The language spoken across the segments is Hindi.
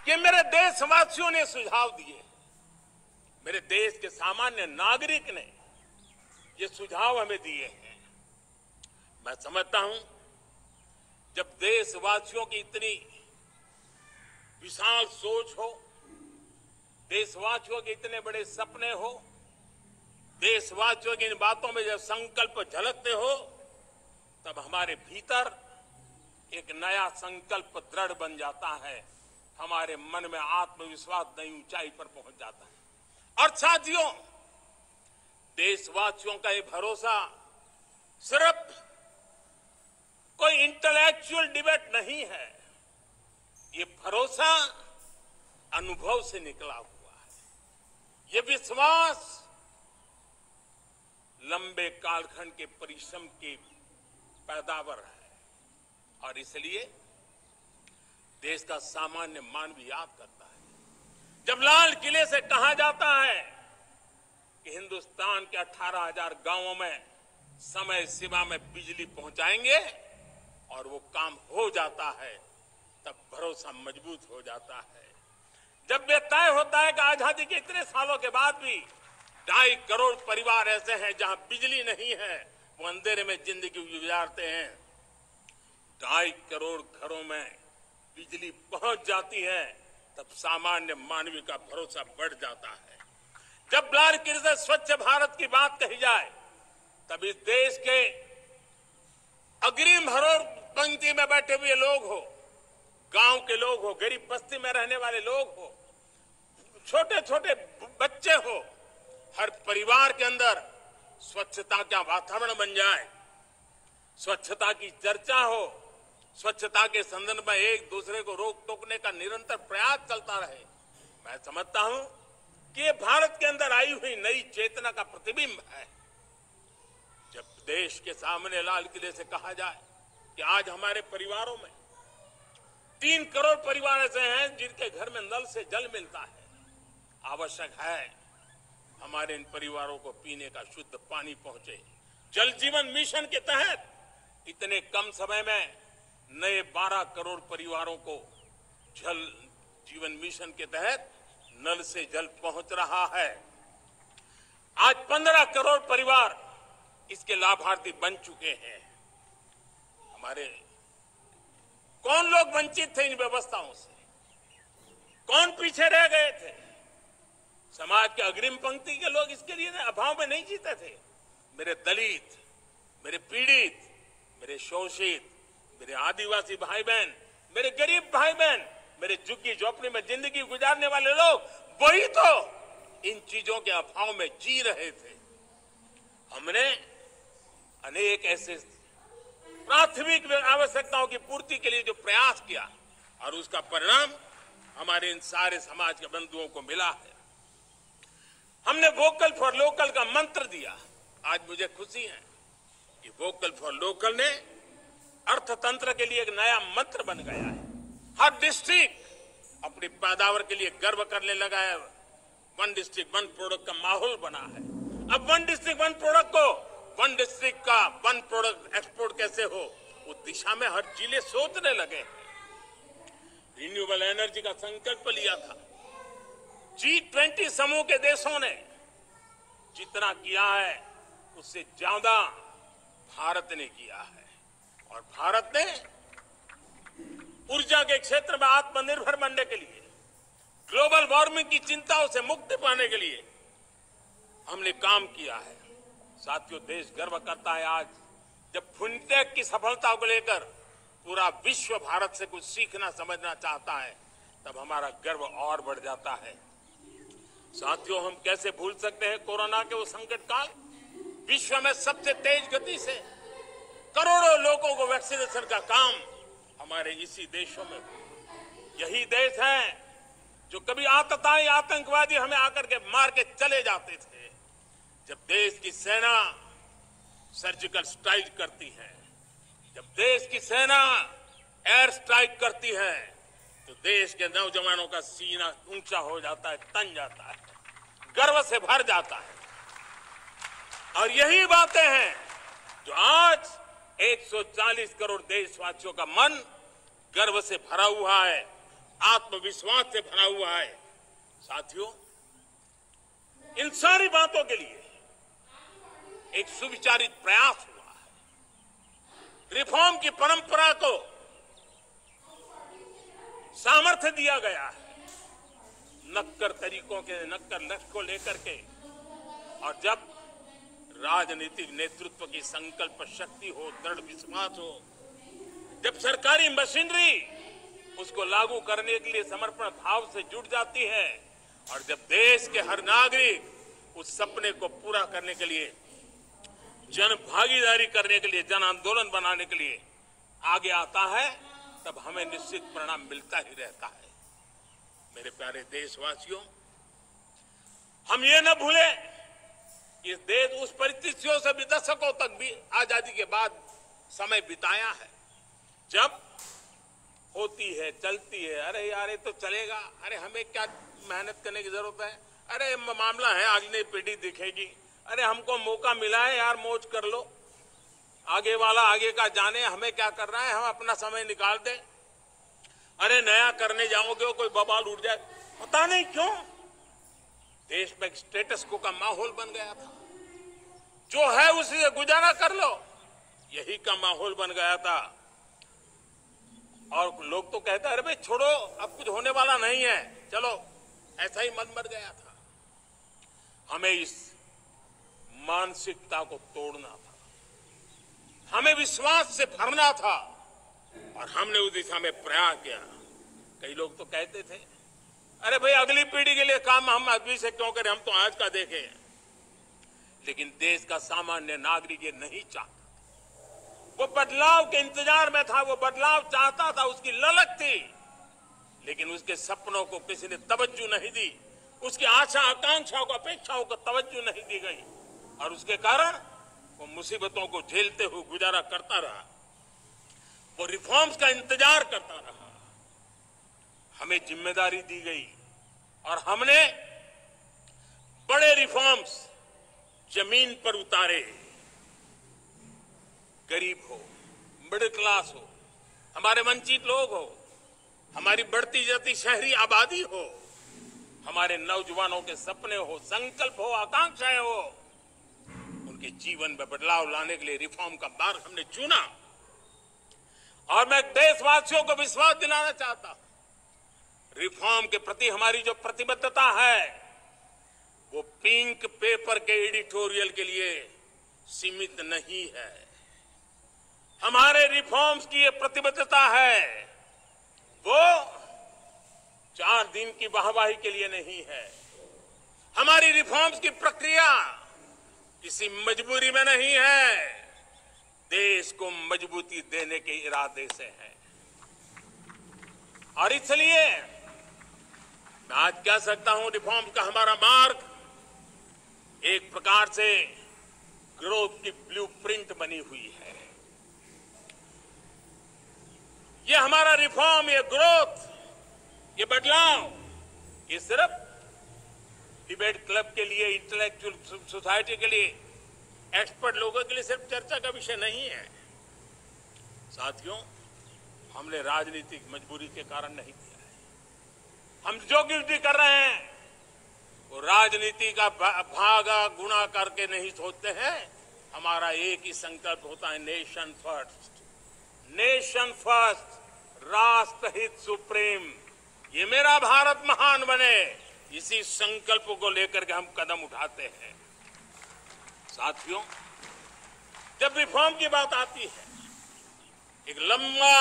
कि मेरे देशवासियों ने सुझाव दिए, मेरे देश के सामान्य नागरिक ने ये सुझाव हमें दिए हैं। मैं समझता हूं जब देशवासियों की इतनी विशाल सोच हो, देशवासियों के इतने बड़े सपने हो, देशवासियों की इन बातों में जब संकल्प झलकते हो, तब हमारे भीतर एक नया संकल्प दृढ़ बन जाता है, हमारे मन में आत्मविश्वास नई ऊंचाई पर पहुंच जाता है। और साथियों, देशवासियों का ये भरोसा सिर्फ कोई इंटेलेक्चुअल डिबेट नहीं है, ये भरोसा अनुभव से निकला हुआ है। ये विश्वास लंबे कालखंड के परिश्रम की पैदावार है। और इसलिए देश का सामान्य मानव याद करता है जब लाल किले से कहा जाता है कि हिंदुस्तान के 18,000 गांवों में समय सीमा में बिजली पहुंचाएंगे, और वो काम हो जाता है, तब भरोसा मजबूत हो जाता है। जब ये तय होता है कि आजादी के इतने सालों के बाद भी 2.5 करोड़ परिवार ऐसे हैं जहां बिजली नहीं है, वो अंधेरे में जिंदगी गुजारते हैं, 2.5 करोड़ घरों में बिजली पहुंच जाती है, तब सामान्य मानवीय का भरोसा बढ़ जाता है। जब लाल किले से स्वच्छ भारत की बात कही जाए, तब इस देश के अग्रिम हरोड़ पंक्ति में बैठे हुए लोग हो, गांव के लोग हो, गरीब बस्ती में रहने वाले लोग हो, छोटे छोटे बच्चे हो, हर परिवार के अंदर स्वच्छता का वातावरण बन जाए, स्वच्छता की चर्चा हो, स्वच्छता के संदर्भ में एक दूसरे को रोक टोकने का निरंतर प्रयास चलता रहे। मैं समझता हूं कि ये भारत के अंदर आई हुई नई चेतना का प्रतिबिंब है। जब देश के सामने लाल किले से कहा जाए कि आज हमारे परिवारों में 3 करोड़ परिवार ऐसे हैं जिनके घर में नल से जल मिलता है, आवश्यक है हमारे इन परिवारों को पीने का शुद्ध पानी पहुंचे। जल जीवन मिशन के तहत इतने कम समय में नए 12 करोड़ परिवारों को जल जीवन मिशन के तहत नल से जल पहुंच रहा है। आज 15 करोड़ परिवार इसके लाभार्थी बन चुके हैं। हमारे कौन लोग वंचित थे इन व्यवस्थाओं से, कौन पीछे रह गए थे? समाज के अग्रिम पंक्ति के लोग इसके लिए अभाव में नहीं जीते थे। मेरे दलित, मेरे पीड़ित, मेरे शोषित, मेरे आदिवासी भाई बहन, मेरे गरीब भाई बहन, मेरे झुग्गी झोपड़ी में जिंदगी गुजारने वाले लोग, वही तो इन चीजों के अभाव में जी रहे थे। हमने अनेक ऐसे प्राथमिक आवश्यकताओं की पूर्ति के लिए जो प्रयास किया, और उसका परिणाम हमारे इन सारे समाज के बंधुओं को मिला है। हमने वोकल फॉर लोकल का मंत्र दिया। आज मुझे खुशी है कि वोकल फॉर लोकल ने अर्थतंत्र के लिए एक नया मंत्र बन गया है। हर डिस्ट्रिक्ट अपनी पैदावार के लिए गर्व करने लगा है। 1 डिस्ट्रिक्ट 1 प्रोडक्ट का माहौल बना है। अब 1 डिस्ट्रिक्ट 1 प्रोडक्ट को 1 डिस्ट्रिक्ट का 1 प्रोडक्ट एक्सपोर्ट कैसे हो, उस दिशा में हर जिले सोचने लगे। रिन्यूएबल एनर्जी का संकल्प लिया था। G20 समूह के देशों ने जितना किया है उससे ज्यादा भारत ने किया है, और भारत ने ऊर्जा के क्षेत्र में आत्मनिर्भर बनने के लिए, ग्लोबल वार्मिंग की चिंताओं से मुक्ति पाने के लिए हमने काम किया है। साथियों, देश गर्व करता है आज जब फिनटेक की सफलता को लेकर पूरा विश्व भारत से कुछ सीखना समझना चाहता है, तब हमारा गर्व और बढ़ जाता है। साथियों, हम कैसे भूल सकते हैं कोरोना के वो संकट काल। विश्व में सबसे तेज गति से करोड़ों लोगों को वैक्सीनेशन का काम हमारे इसी देशों में हुआ। यही देश है जो कभी आतताई आतंकवादी हमें आकर के मार के चले जाते थे। जब देश की सेना सर्जिकल स्ट्राइक करती है, जब देश की सेना एयर स्ट्राइक करती है, तो देश के नौजवानों का सीना ऊंचा हो जाता है, तन जाता है, गर्व से भर जाता है। और यही बातें हैं जो आज 140 करोड़ देशवासियों का मन गर्व से भरा हुआ है। आत्मविश्वास से भरा हुआ है। साथियों, इन सारी बातों के लिए एक सुविचारित प्रयास हुआ है। रिफॉर्म की परंपरा को सामर्थ्य दिया गया है। नक्कर तरीकों के, नक्कर लक्ष्य को लेकर के, और जब राजनीतिक नेतृत्व की संकल्प शक्ति हो, दृढ़ विश्वास हो, जब सरकारी मशीनरी उसको लागू करने के लिए समर्पण भाव से जुट जाती है, और जब देश के हर नागरिक उस सपने को पूरा करने के लिए, जन भागीदारी करने के लिए, जन आंदोलन बनाने के लिए आगे आता है, तब हमें निश्चित परिणाम मिलता ही रहता है। मेरे प्यारे देशवासियों, हम ये न भूलें कि देश उस परिस्थितियों से भी दशकों तक भी आजादी के बाद समय बिताया है, जब होती है, चलती है, अरे यार ये तो चलेगा, अरे हमें क्या मेहनत करने की जरूरत है, अरे मामला है अगली पीढ़ी दिखेगी, अरे हमको मौका मिला है यार, मौज कर लो, आगे वाला आगे का जाने, हमें क्या कर रहा है, हम अपना समय निकाल दें, अरे नया करने जाओगे कोई बवाल उठ जाए। पता नहीं क्यों देश में स्टेटस को का माहौल बन गया था, जो है उसी से गुजारा कर लो, यही का माहौल बन गया था। और लोग तो कहते हैं अरे भाई छोड़ो, अब कुछ होने वाला नहीं है, चलो, ऐसा ही मन बन गया था। हमें इस मानसिकता को तोड़ना था, हमें विश्वास से भरना था, और हमने उस दिशा में प्रयास किया। कई लोग तो कहते थे अरे भाई अगली पीढ़ी के लिए काम हम अभी से क्यों करें, हम तो आज का देखें। लेकिन देश का सामान्य नागरिक ये नहीं चाहता, वो बदलाव के इंतजार में था, वो बदलाव चाहता था, उसकी ललक थी, लेकिन उसके सपनों को किसी ने तवज्जो नहीं दी, उसकी आशा आकांक्षाओं को, अपेक्षाओं को तवज्जो नहीं दी गई, और उसके कारण वो मुसीबतों को झेलते हुए गुजारा करता रहा, वो रिफॉर्म्स का इंतजार करता रहा। हमें जिम्मेदारी दी गई और हमने बड़े रिफॉर्म्स जमीन पर उतारे। गरीब हो, मिडिल क्लास हो, हमारे वंचित लोग हो, हमारी बढ़ती जाती शहरी आबादी हो, हमारे नौजवानों के सपने हो, संकल्प हो, आकांक्षाएं हो, उनके जीवन में बदलाव लाने के लिए रिफॉर्म का मार्ग हमने चुना। और मैं देशवासियों को विश्वास दिलाना चाहता हूं, रिफॉर्म के प्रति हमारी जो प्रतिबद्धता है वो पिंक पेपर के एडिटोरियल के लिए सीमित नहीं है। हमारे रिफॉर्म्स की ये प्रतिबद्धता है, वो 4 दिन की वाहवाही के लिए नहीं है। हमारी रिफॉर्म्स की प्रक्रिया किसी मजबूरी में नहीं है, देश को मजबूती देने के इरादे से है। और इसलिए मैं आज कह सकता हूं, रिफॉर्म का हमारा मार्ग एक प्रकार से ग्रोथ की ब्लूप्रिंट बनी हुई है। ये हमारा रिफॉर्म, ये ग्रोथ, ये बदलाव, ये सिर्फ डिबेट क्लब के लिए, इंटेलेक्चुअल सोसाइटी के लिए, एक्सपर्ट लोगों के लिए सिर्फ चर्चा का विषय नहीं है। साथियों, हमने राजनीतिक मजबूरी के कारण नहीं किया है। हम जो कुछ भी कर रहे हैं वो राजनीति का भागा गुणा करके नहीं सोचते हैं। हमारा एक ही संकल्प होता है, नेशन फर्स्ट, नेशन फर्स्ट, राष्ट्र हित सुप्रीम, ये मेरा भारत महान बने, इसी संकल्प को लेकर के हम कदम उठाते हैं। साथियों, जब रिफॉर्म की बात आती है, एक लंबा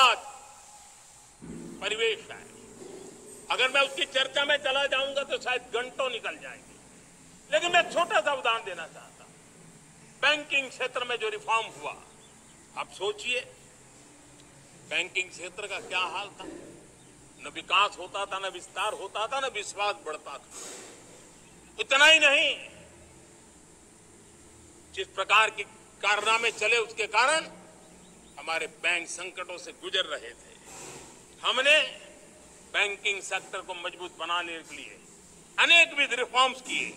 परिवेश है। अगर मैं उसकी चर्चा में चला जाऊंगा तो शायद घंटों निकल जाएंगे, लेकिन मैं छोटा सा उदाहरण देना चाहता हूं। बैंकिंग क्षेत्र में जो रिफॉर्म हुआ, आप सोचिए बैंकिंग क्षेत्र का क्या हाल था। न विकास होता था, न विस्तार होता था, न विश्वास बढ़ता था। इतना ही नहीं, जिस प्रकार की कारनामे चले उसके कारण हमारे बैंक संकटों से गुजर रहे थे। हमने बैंकिंग सेक्टर को मजबूत बनाने के लिए अनेकविध रिफॉर्म्स किए,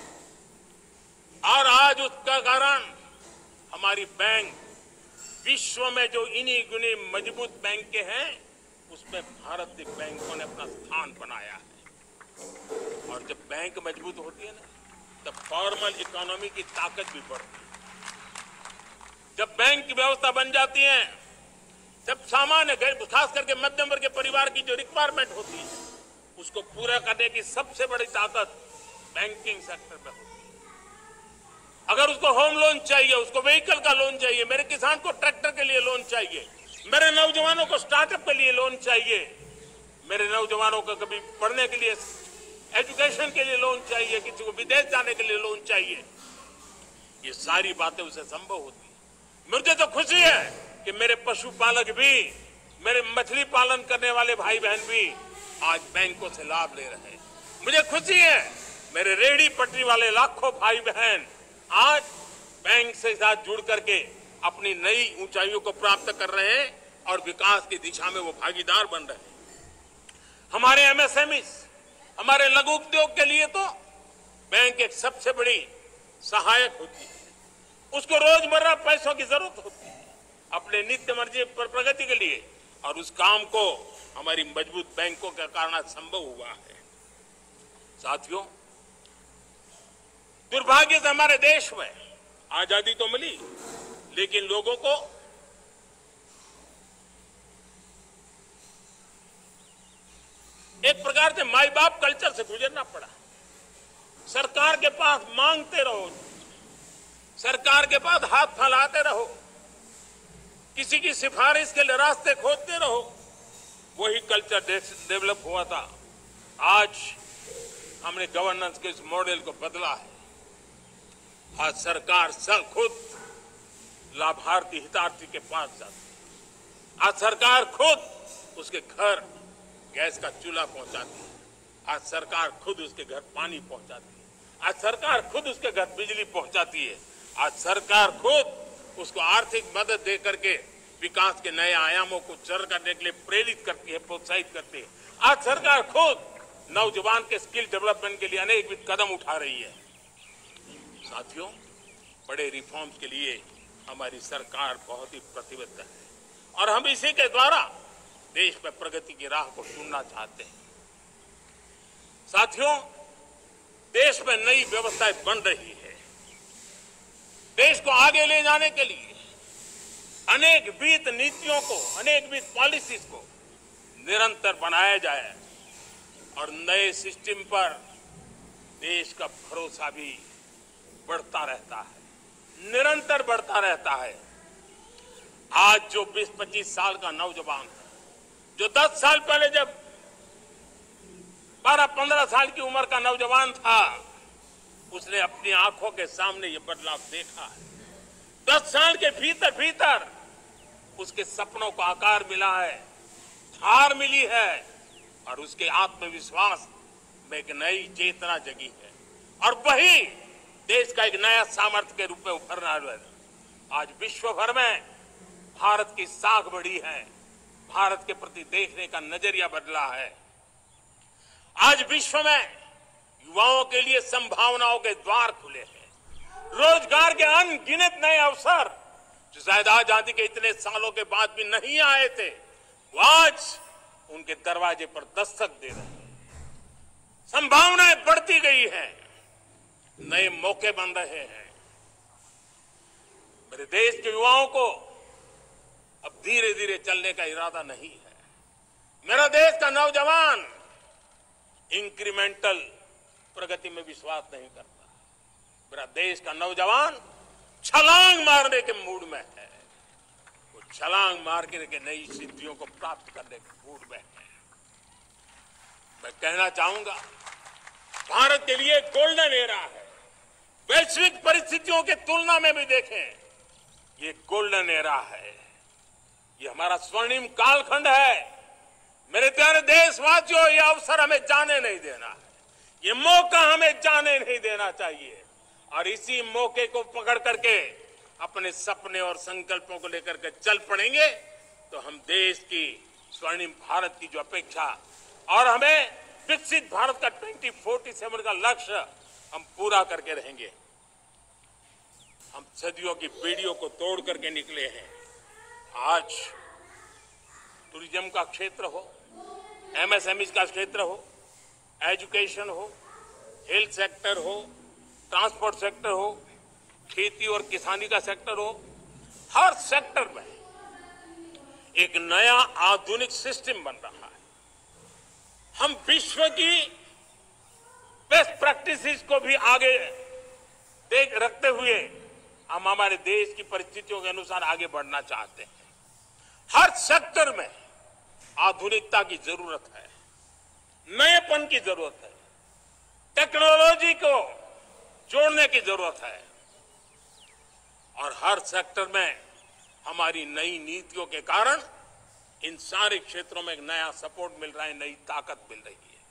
और आज उसका कारण हमारी बैंक विश्व में जो इन्हीं गुनी मजबूत बैंक के हैं उसमें भारतीय बैंकों ने अपना स्थान बनाया है। और जब बैंक मजबूत होती है ना, तब फॉर्मल इकोनॉमी की ताकत भी बढ़ती है। जब बैंक की व्यवस्था बन जाती है, जब सामान्य खास करके मध्यम वर्ग के परिवार की जो रिक्वायरमेंट होती है, उसको पूरा करने की सबसे बड़ी ताकत बैंकिंग सेक्टर में होती है। अगर उसको होम लोन चाहिए, उसको व्हीकल का लोन चाहिए, मेरे किसान को ट्रैक्टर के लिए लोन चाहिए, मेरे नौजवानों को स्टार्टअप के लिए लोन चाहिए, मेरे नौजवानों को कभी पढ़ने के लिए, एजुकेशन के लिए लोन चाहिए, किसी को विदेश जाने के लिए लोन चाहिए, ये सारी बातें उसे संभव होती है। मुझे तो खुशी है कि मेरे पशुपालक भी, मेरे मछली पालन करने वाले भाई बहन भी आज बैंकों से लाभ ले रहे हैं। मुझे खुशी है मेरे रेहड़ी पटरी वाले लाखों भाई बहन आज बैंक से साथ जुड़ करके अपनी नई ऊंचाइयों को प्राप्त कर रहे हैं और विकास की दिशा में वो भागीदार बन रहे हैं। हमारे एमएसएमई, हमारे लघु उद्योग के लिए तो बैंक एक सबसे बड़ी सहायक होती है। उसको रोजमर्रा पैसों की जरूरत होती है अपने नित्य मर्जी पर प्रगति के लिए, और उस काम को हमारी मजबूत बैंकों के कारण संभव हुआ है। साथियों, दुर्भाग्य से हमारे देश में आजादी तो मिली, लेकिन लोगों को एक प्रकार से माई बाप कल्चर से गुजरना पड़ा। सरकार के पास मांगते रहो, सरकार के पास हाथ फैलाते रहो, किसी की सिफारिश के लिए रास्ते खोजते रहो, वही कल्चर डेवलप हुआ था। आज हमने गवर्नेंस के इस मॉडल को बदला है। आज सरकार खुद लाभार्थी हितार्थी के पास जाती है। आज सरकार खुद उसके घर गैस का चूल्हा पहुंचाती है। आज सरकार खुद उसके घर पानी पहुंचाती है। आज सरकार खुद उसके घर बिजली पहुंचाती है। आज सरकार खुद उसको आर्थिक मदद दे करके विकास के नए आयामों को सर करने के लिए प्रेरित करती है, प्रोत्साहित करती है। आज सरकार खुद नौजवान के स्किल डेवलपमेंट के लिए अनेक कदम उठा रही है। साथियों, बड़े रिफॉर्म्स के लिए हमारी सरकार बहुत ही प्रतिबद्ध है और हम इसी के द्वारा देश में प्रगति की राह को चुनना चाहते हैं। साथियों, देश में नई व्यवस्थाएं बन रही है। देश को आगे ले जाने के लिए अनेक वित्त नीतियों को, अनेक वित्त पॉलिसीज को निरंतर बनाया जाए और नए सिस्टम पर देश का भरोसा भी बढ़ता रहता है, निरंतर बढ़ता रहता है। आज जो 20-25 साल का नौजवान है, जो 10 साल पहले जब 12-15 साल की उम्र का नौजवान था, उसने अपनी आंखों के सामने ये बदलाव देखा है। 10 साल के भीतर भीतर उसके सपनों को आकार मिला है, धार मिली है और उसके आत्मविश्वास में एक नई चेतना जगी है और वही देश का एक नया सामर्थ्य के रूप में उभरना है। आज विश्व भर में भारत की साख बढ़ी है, भारत के प्रति देखने का नजरिया बदला है। आज विश्व में युवाओं के लिए संभावनाओं के द्वार खुले हैं, रोजगार के अनगिनत नए अवसर जो शायद आजादी के इतने सालों के बाद भी नहीं आए थे, वो आज उनके दरवाजे पर दस्तक दे रहे हैं। संभावनाएं बढ़ती गई हैं, नए मौके बन रहे हैं। मेरे देश के युवाओं को अब धीरे धीरे चलने का इरादा नहीं है। मेरा देश का नौजवान इंक्रीमेंटल प्रगति में विश्वास नहीं करता। मेरा देश का नौजवान छलांग मारने के मूड में है। वो छलांग मार के नई सिद्धियों को प्राप्त करने के मूड में है। मैं कहना चाहूंगा, भारत के लिए गोल्डन एरा है। वैश्विक परिस्थितियों की तुलना में भी देखें, ये गोल्डन एरा है, ये हमारा स्वर्णिम कालखंड है। मेरे प्यारे देशवासियों, ये अवसर हमें जाने नहीं देना है, ये मौका हमें जाने नहीं देना चाहिए और इसी मौके को पकड़ करके अपने सपने और संकल्पों को लेकर के चल पड़ेंगे तो हम देश की स्वर्णिम भारत की जो अपेक्षा और हमें विकसित भारत का 2047 का लक्ष्य हम पूरा करके रहेंगे। हम सदियों की बेड़ियों को तोड़ करके निकले हैं। आज टूरिज्म का क्षेत्र हो, एमएसएमई का क्षेत्र हो, एजुकेशन हो, हेल्थ सेक्टर हो, ट्रांसपोर्ट सेक्टर हो, खेती और किसानी का सेक्टर हो, हर सेक्टर में एक नया आधुनिक सिस्टम बन रहा है। हम विश्व की बेस्ट प्रैक्टिसेस को भी आगे देख रखते हुए हम हमारे देश की परिस्थितियों के अनुसार आगे बढ़ना चाहते हैं। हर सेक्टर में आधुनिकता की जरूरत है, नएपन की जरूरत है, टेक्नोलॉजी को जोड़ने की जरूरत है और हर सेक्टर में हमारी नई नीतियों के कारण इन सारे क्षेत्रों में एक नया सपोर्ट मिल रहा है, नई ताकत मिल रही है।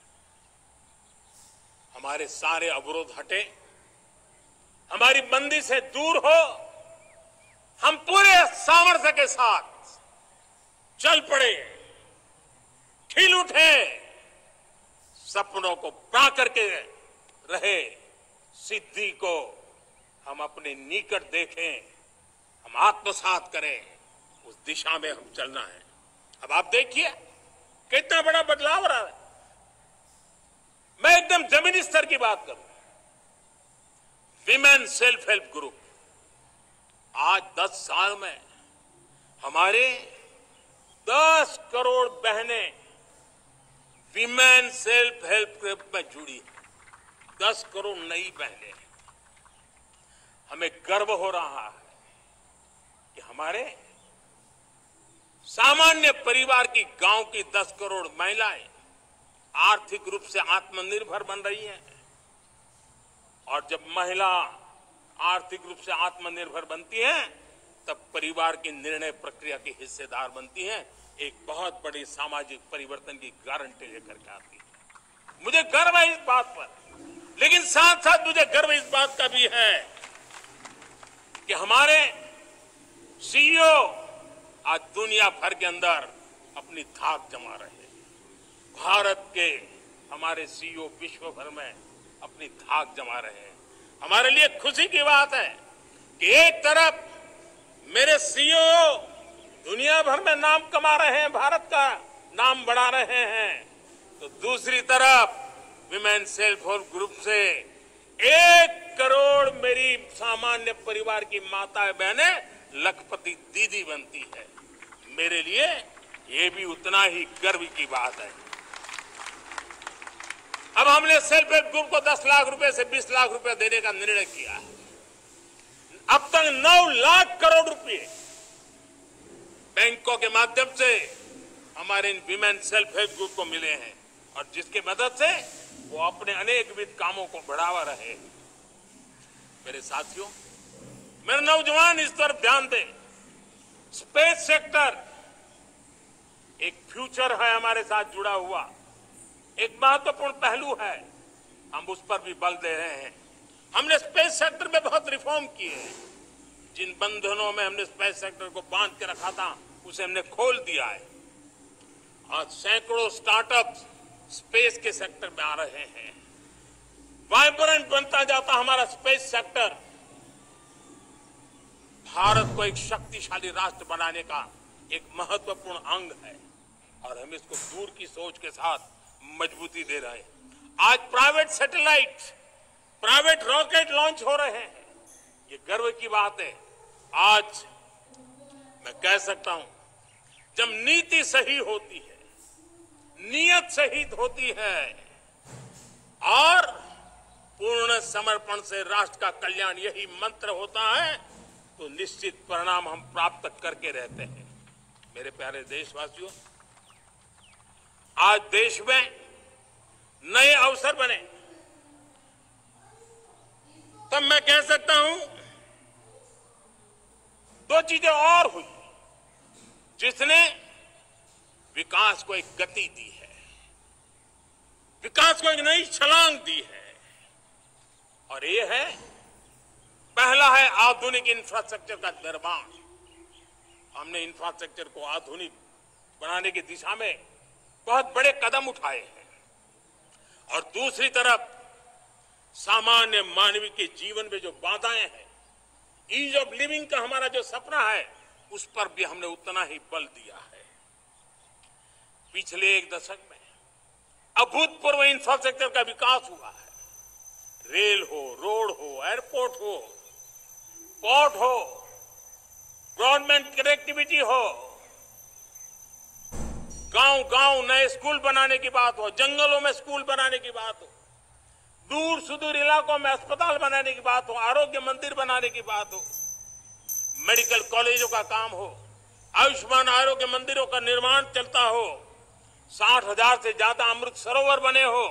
हमारे सारे अवरोध हटे, हमारी बंदी से दूर हो, हम पूरे सामर्थ्य के साथ चल पड़े, खिल उठे, सपनों को पा करके रहे, सिद्धि को हम अपने निकट देखें, हम आत्मसात करें, उस दिशा में हम चलना है। अब आप देखिए कितना बड़ा बदलाव रहा है। मैं एकदम जमीनी स्तर की बात करूं, विमेन सेल्फ हेल्प ग्रुप, आज 10 साल में हमारे 10 करोड़ बहनें विमेन सेल्फ हेल्प ग्रुप में जुड़ी हैं। 10 करोड़ नई बहनें। हमें गर्व हो रहा है कि हमारे सामान्य परिवार की, गांव की 10 करोड़ महिलाएं आर्थिक रूप से आत्मनिर्भर बन रही हैं। और जब महिला आर्थिक रूप से आत्मनिर्भर बनती है तब परिवार की निर्णय प्रक्रिया की हिस्सेदार बनती है, एक बहुत बड़ी सामाजिक परिवर्तन की गारंटी लेकर के आती है। मुझे गर्व है इस बात पर, लेकिन साथ साथ मुझे गर्व इस बात का भी है कि हमारे सीईओ आज दुनिया भर के अंदर अपनी धाक जमा रहे हैं। भारत के हमारे सीईओ विश्व भर में अपनी धाक जमा रहे हैं। हमारे लिए खुशी की बात है कि एक तरफ मेरे सीईओ दुनिया भर में नाम कमा रहे हैं, भारत का नाम बढ़ा रहे हैं, तो दूसरी तरफ विमेन सेल्फ हेल्प ग्रुप से 1 करोड़ मेरी सामान्य परिवार की माताएं बहनें लखपति दीदी बनती है। मेरे लिए ये भी उतना ही गर्व की बात है। अब हमने सेल्फ हेल्प ग्रुप को 10 लाख रुपए से 20 लाख रुपए देने का निर्णय किया है। अब तक 9 लाख करोड़ रुपए बैंकों के माध्यम से हमारे इन विमेन सेल्फ हेल्प ग्रुप को मिले हैं और जिसकी मदद से वो अपने अनेकविध कामों को बढ़ावा रहे हैं। मेरे साथियों, मेरे नौजवान इस तरफ ध्यान दें। स्पेस सेक्टर एक फ्यूचर है हमारे साथ जुड़ा हुआ, एक महत्वपूर्ण पहलू है, हम उस पर भी बल दे रहे हैं। हमने स्पेस सेक्टर में बहुत रिफॉर्म किए हैं। जिन बंधनों में हमने स्पेस सेक्टर को बांध के रखा था उसे हमने खोल दिया है। आज सैकड़ों स्टार्टअप्स स्पेस के सेक्टर में आ रहे हैं। वाइब्रेंट बनता जाता हमारा स्पेस सेक्टर भारत को एक शक्तिशाली राष्ट्र बनाने का एक महत्वपूर्ण अंग है और हम इसको दूर की सोच के साथ मजबूती दे रहे हैं। आज private satellite, private rocket launch हो रहे हैं, ये गर्व की बात है। आज मैं कह सकता हूं, जब नीति सही होती है, नियत सही होती है और पूर्ण समर्पण से राष्ट्र का कल्याण यही मंत्र होता है, तो निश्चित परिणाम हम प्राप्त करके रहते हैं। मेरे प्यारे देशवासियों, आज देश में नए अवसर बने तब मैं कह सकता हूं 2 चीजें और हुई जिसने विकास को एक गति दी है, विकास को एक नई छलांग दी है। और ये है, पहला है आधुनिक इंफ्रास्ट्रक्चर का निर्माण। हमने इंफ्रास्ट्रक्चर को आधुनिक बनाने की दिशा में बहुत बड़े कदम उठाए हैं और दूसरी तरफ सामान्य मानवीय के जीवन में जो बाधाएं हैं, ईज ऑफ लिविंग का हमारा जो सपना है, उस पर भी हमने उतना ही बल दिया है। पिछले एक दशक में अभूतपूर्व इंफ्रास्ट्रक्चर का विकास हुआ है। रेल हो, रोड हो, एयरपोर्ट हो, पोर्ट हो, ब्रॉडबैंड कनेक्टिविटी हो, गांव गांव नए स्कूल बनाने की बात हो, जंगलों में स्कूल बनाने की बात हो, दूर सुदूर इलाकों में अस्पताल बनाने की बात हो, आरोग्य मंदिर बनाने की बात हो, मेडिकल कॉलेजों का काम हो, आयुष्मान आरोग्य मंदिरों का निर्माण चलता हो, 60,000 से ज्यादा अमृत सरोवर बने हो,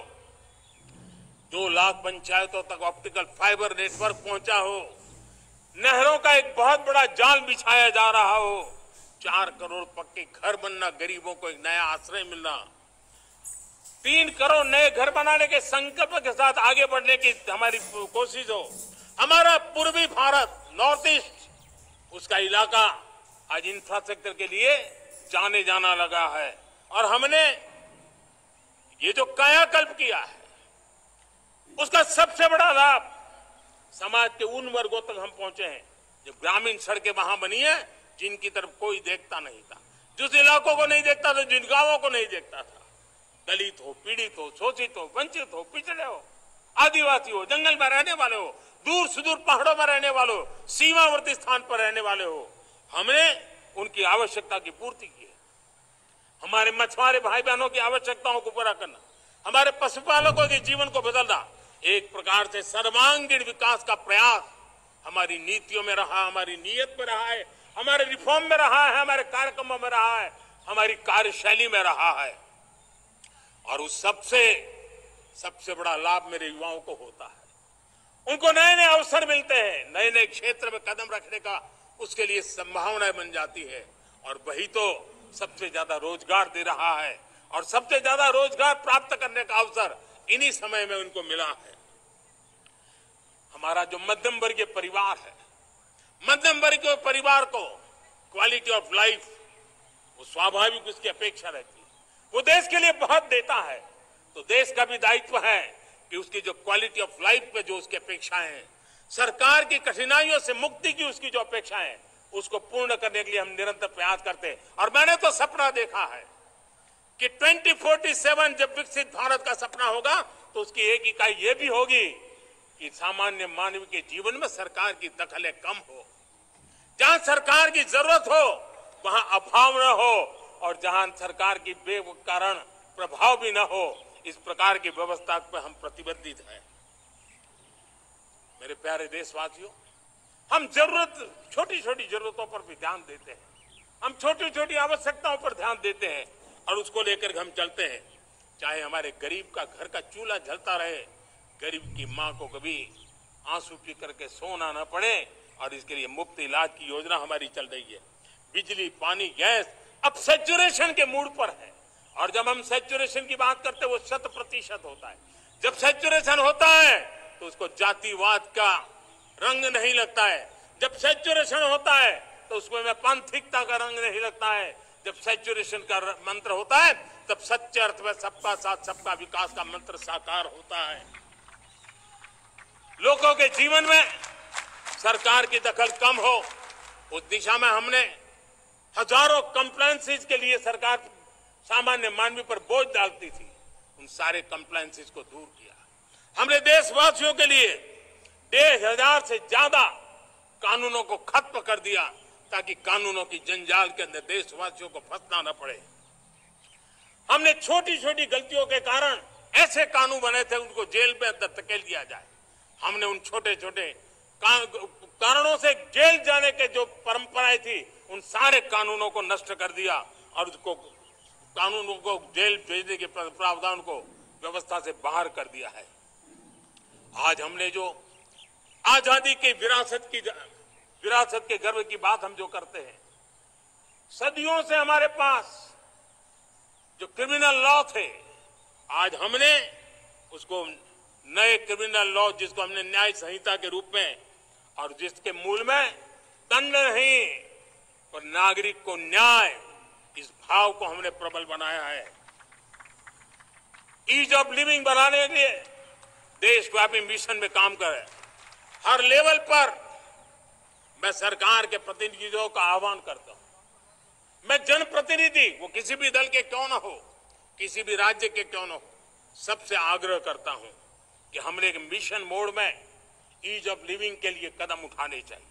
2 लाख पंचायतों तक ऑप्टिकल फाइबर नेटवर्क पहुंचा हो, नहरों का एक बहुत बड़ा जाल बिछाया जा रहा हो, 4 करोड़ पक्के घर बनना, गरीबों को एक नया आश्रय मिलना, 3 करोड़ नए घर बनाने के संकल्प के साथ आगे बढ़ने की हमारी कोशिश हो। हमारा पूर्वी भारत, नॉर्थ ईस्ट, उसका इलाका आज इंफ्रास्ट्रक्चर के लिए जाने जाना लगा है। और हमने ये जो कायाकल्प किया है, उसका सबसे बड़ा लाभ समाज के उन वर्गों तक हम पहुंचे हैं जो ग्रामीण सड़कें वहां बनी है जिनकी तरफ कोई देखता नहीं था, जिस इलाकों को नहीं देखता था, जिन गांवों को नहीं देखता था। दलित हो, पीड़ित हो, शोषित हो, वंचित हो, पिछड़े हो, आदिवासी हो, जंगल में रहने वाले हो, दूर सुदूर पहाड़ों में रहने वाले हो, सीमावर्ती स्थान पर रहने वाले हो, हमने उनकी आवश्यकता की पूर्ति की है। हमारे मछुआरे भाई बहनों की आवश्यकताओं को पूरा करना, हमारे पशुपालकों के जीवन को बदलना, एक प्रकार से सर्वांगीण विकास का प्रयास हमारी नीतियों में रहा, हमारी नीयत में रहा है, हमारे रिफॉर्म में रहा है, हमारे कार्यक्रमों में रहा है, हमारी कार्यशैली में रहा है। और उस सबसे बड़ा लाभ मेरे युवाओं को होता है। उनको नए नए अवसर मिलते हैं, नए नए क्षेत्र में कदम रखने का उसके लिए संभावनाएं बन जाती है। और वही तो सबसे ज्यादा रोजगार दे रहा है। और सबसे ज्यादा रोजगार प्राप्त करने का अवसर इन्हीं समय में उनको मिला है। हमारा जो मध्यम वर्गीय परिवार है, मध्यम वर्गीय परिवार को क्वालिटी ऑफ लाइफ, वो स्वाभाविक उसकी अपेक्षा रहती है। वो देश के लिए बहुत देता है, तो देश का भी दायित्व है कि उसकी जो क्वालिटी ऑफ लाइफ पे जो उसकी अपेक्षाएं हैं, सरकार की कठिनाइयों से मुक्ति की उसकी जो अपेक्षाएं हैं, उसको पूर्ण करने के लिए हम निरंतर प्रयास करते हैं। और मैंने तो सपना देखा है कि 2047 जब विकसित भारत का सपना होगा तो उसकी एक इकाई ये भी होगी कि सामान्य मानव के जीवन में सरकार की दखलें कम हो, जहां सरकार की जरूरत हो वहां अभाव न हो, और जहां सरकार की बेकारण प्रभाव भी न हो, इस प्रकार की व्यवस्था पर हम प्रतिबद्ध हैं। मेरे प्यारे देशवासियों, हम छोटी छोटी जरूरतों पर भी ध्यान देते हैं, हम छोटी छोटी आवश्यकताओं पर ध्यान देते हैं और उसको लेकर हम चलते हैं। चाहे हमारे गरीब का घर का चूल्हा जलता रहे, गरीब की मां को कभी आंसू पी करके सोना न पड़े, और इसके लिए मुफ्त इलाज की योजना हमारी चल रही है। बिजली, पानी, गैस अब सैचुरेशन के मूड पर है। और जब हम सैचुरेशन की बात करते हैं वो 100% होता है। जब सैचुरेशन होता है तो उसको जातिवाद का रंग नहीं लगता है। जब सैचुरेशन होता है तो उसमें पांथिकता का रंग नहीं लगता है। जब सैचुरेशन का मंत्र होता है तब सच्चे अर्थ में सबका साथ सबका विकास का मंत्र साकार होता है। लोगों के जीवन में सरकार की दखल कम हो, उस दिशा में हमने हजारों कंप्लायंसेस के लिए सरकार सामान्य मानवी पर बोझ डालती थी, उन सारे कंप्लायंसेस को दूर किया। हमने देशवासियों के लिए 1,500 से ज्यादा कानूनों को खत्म कर दिया ताकि कानूनों की जंजाल के अंदर देशवासियों को फंसना न पड़े। हमने छोटी छोटी गलतियों के कारण ऐसे कानून बने थे उनको जेल में अंदर धकेल दिया जाए। हमने उन छोटे छोटे कारणों से जेल जाने के जो परंपराएं थी उन सारे कानूनों को नष्ट कर दिया और उसको कानूनों को जेल भेजने के प्रावधान को व्यवस्था से बाहर कर दिया है। आज हमने जो आजादी की विरासत के गर्व की बात हम जो करते हैं, सदियों से हमारे पास जो क्रिमिनल लॉ थे, आज हमने उसको नए क्रिमिनल लॉ जिसको हमने न्याय संहिता के रूप में, और जिसके मूल में दंड नहीं पर नागरिक को न्याय, इस भाव को हमने प्रबल बनाया है। ईज ऑफ लिविंग बनाने के लिए देशव्यापी मिशन में काम करें। हर लेवल पर मैं सरकार के प्रतिनिधियों का आह्वान करता हूं मैं जनप्रतिनिधि, वो किसी भी दल के क्यों ना हो, किसी भी राज्य के क्यों ना हो, सबसे आग्रह करता हूं कि हम एक मिशन मोड में ईज ऑफ लिविंग के लिए कदम उठाने चाहिए।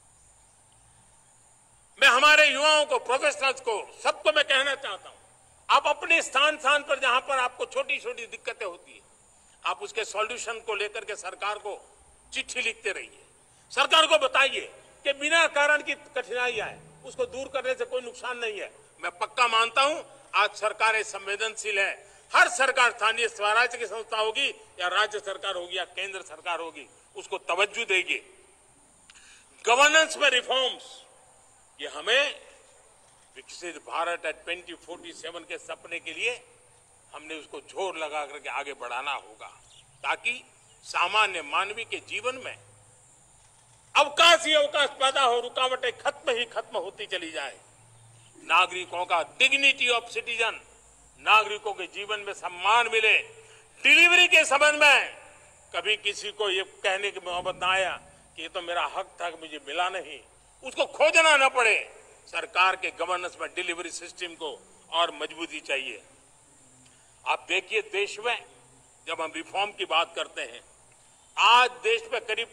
मैं हमारे युवाओं को, प्रोफेशनल्स को, सबको मैं कहना चाहता हूं, आप अपने स्थान पर जहां पर आपको छोटी छोटी दिक्कतें होती है, आप उसके सॉल्यूशन को लेकर के सरकार को चिट्ठी लिखते रहिए। सरकार को बताइए कि बिना कारण की कठिनाई आए उसको दूर करने से कोई नुकसान नहीं है। मैं पक्का मानता हूं आज सरकारें संवेदनशील है। हर सरकार, स्थानीय स्वराज्य की संस्था होगी या राज्य सरकार होगी या केंद्र सरकार होगी, उसको तवज्जो देगी। गवर्नेंस में रिफॉर्म्स, ये हमें विकसित भारत 2047 के सपने के लिए हमने उसको जोर लगा करके आगे बढ़ाना होगा, ताकि सामान्य मानवीय के जीवन में अवकाश ही अवकाश पैदा हो, रुकावटें खत्म होती चली जाए। नागरिकों का डिग्निटी ऑफ सिटीजन, नागरिकों के जीवन में सम्मान मिले। डिलीवरी के संबंध में कभी किसी को ये कहने की मोहब्बत ना आया कि ये तो मेरा हक था, मुझे मिला नहीं, उसको खोजना न पड़े। सरकार के गवर्नेंस में डिलीवरी सिस्टम को और मजबूती चाहिए। आप देखिए, देश में जब हम रिफॉर्म की बात करते हैं, आज देश में करीब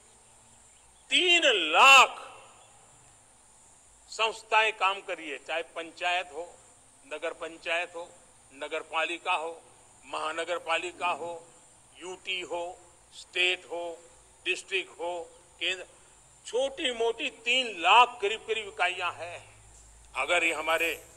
3 लाख संस्थाएं काम कर रही है, चाहे पंचायत हो, नगर पंचायत हो, नगर पालिका हो, महानगर पालिका हो, यूटी हो, स्टेट हो, डिस्ट्रिक्ट हो, केंद्र, छोटी मोटी 3 लाख करीब इकाइयां हैं। अगर ये हमारे